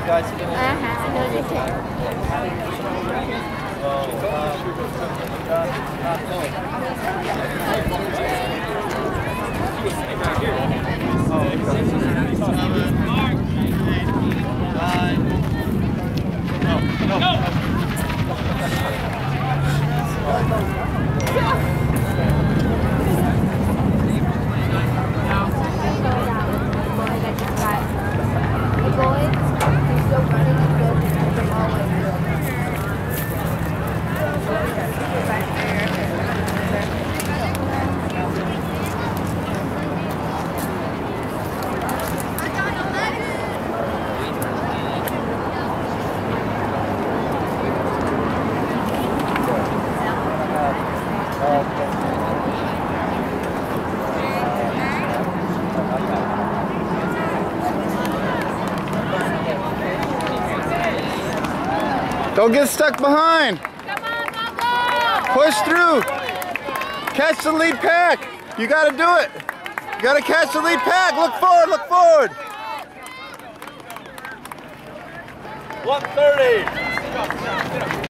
guys together? I know they can. Don't get stuck behind. Come on, Bubba! Push through. Catch the lead pack. You got to do it. You got to catch the lead pack. Look forward, look forward. 130.